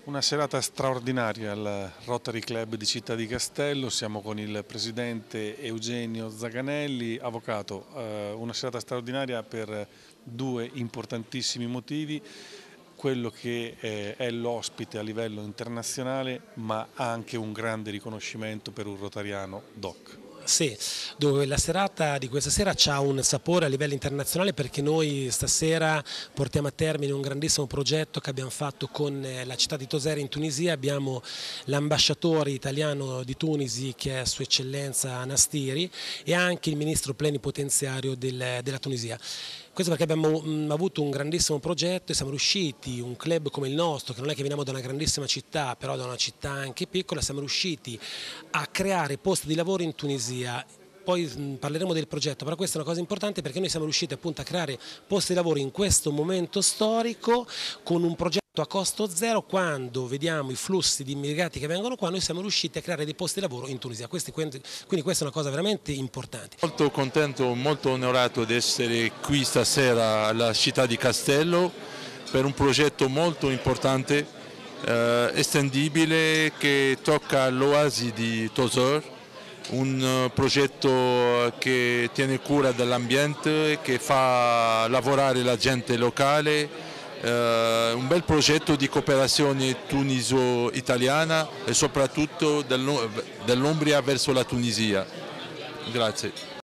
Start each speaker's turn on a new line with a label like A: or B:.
A: Una serata straordinaria al Rotary Club di Città di Castello, siamo con il presidente Eugenio Zaganelli. Avvocato, una serata straordinaria per due importantissimi motivi: quello che è l'ospite a livello internazionale, ma anche un grande riconoscimento per un rotariano DOC.
B: Sì, dove la serata di questa sera ha un sapore a livello internazionale perché noi stasera portiamo a termine un grandissimo progetto che abbiamo fatto con la città di Tozeur in Tunisia. Abbiamo l'ambasciatore italiano di Tunisi, che è Sua Eccellenza Nastiri, e anche il ministro plenipotenziario della Tunisia. Questo perché abbiamo avuto un grandissimo progetto e siamo riusciti, un club come il nostro, che non è che veniamo da una grandissima città, però da una città anche piccola, siamo riusciti a creare posti di lavoro in Tunisia. Poi parleremo del progetto, però questa è una cosa importante perché noi siamo riusciti appunto a creare posti di lavoro in questo momento storico con un progetto a costo zero. Quando vediamo i flussi di immigrati che vengono qua, noi siamo riusciti a creare dei posti di lavoro in Tunisia. Quindi questa è una cosa veramente importante.
C: Molto contento, molto onorato di essere qui stasera alla città di Castello per un progetto molto importante, estendibile, che tocca l'oasi di Tozeur, un progetto che tiene cura dell'ambiente, che fa lavorare la gente locale, un bel progetto di cooperazione tuniso-italiana e soprattutto dell'Umbria verso la Tunisia. Grazie.